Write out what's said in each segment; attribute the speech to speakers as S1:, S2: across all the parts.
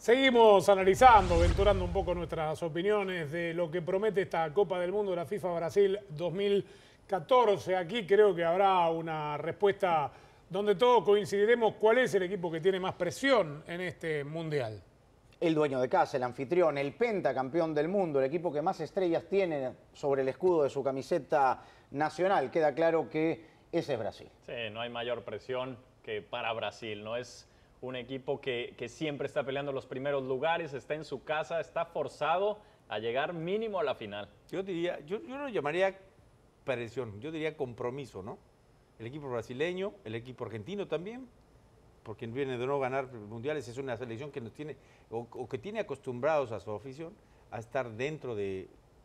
S1: Seguimos analizando, aventurando un poco nuestras opiniones de lo que promete esta Copa del Mundo de la FIFA Brasil 2014. Aquí creo que habrá una respuesta donde todos coincidiremos cuál es el equipo que tiene más presión en este Mundial.
S2: El dueño de casa, el anfitrión, el pentacampeón del mundo, el equipo que más estrellas tiene sobre el escudo de su camiseta nacional. Queda claro que ese es Brasil.
S3: Sí, no hay mayor presión que para Brasil. No es un equipo que siempre está peleando los primeros lugares, está en su casa, está forzado a llegar mínimo a la final.
S4: Yo no lo llamaría presión, yo diría compromiso, ¿no? El equipo brasileño, el equipo argentino también, porque viene de no ganar mundiales, es una selección que nos tiene, o que tiene acostumbrados a su afición a estar dentro de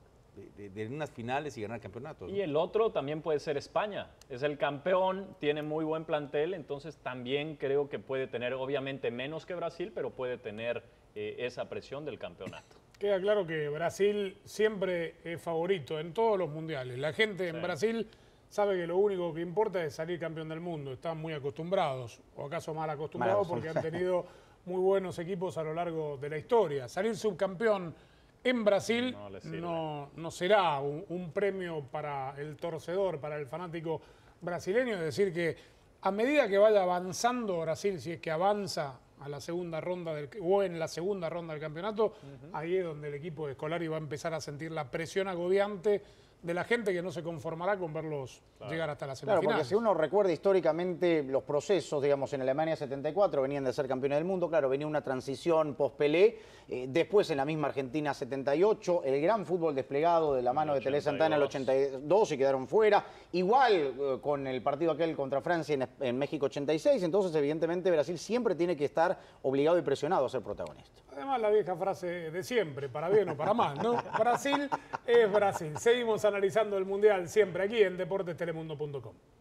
S4: unas finales y ganar campeonatos, ¿no?
S3: Y el otro también puede ser España. Es el campeón, tiene muy buen plantel, entonces también creo que puede tener, obviamente menos que Brasil, pero puede tener esa presión del campeonato.
S1: Queda claro que Brasil siempre es favorito en todos los mundiales. La gente en Brasil sabe que lo único que importa es salir campeón del mundo. Están muy acostumbrados, o acaso mal acostumbrados, porque han tenido muy buenos equipos a lo largo de la historia. Salir subcampeón en Brasil no será un premio para el torcedor, para el fanático brasileño. Es decir, que a medida que vaya avanzando Brasil, si es que avanza a la segunda ronda o en la segunda ronda del campeonato, ahí es donde el equipo de Scolari va a empezar a sentir la presión agobiante de la gente que no se conformará con verlos llegar hasta la semifinal.
S2: Claro, porque si uno recuerda históricamente los procesos, digamos, en Alemania 74 venían de ser campeones del mundo, claro, venía una transición post-Pelé, después en la misma Argentina 78, el gran fútbol desplegado de la mano de Tele Santana en el 82 y quedaron fuera, igual con el partido aquel contra Francia en México 86, entonces evidentemente Brasil siempre tiene que estar obligado y presionado a ser protagonista.
S1: Además la vieja frase de siempre, para bien o para mal, ¿no? Brasil es Brasil. Seguimos analizando el Mundial siempre aquí en deportestelemundo.com.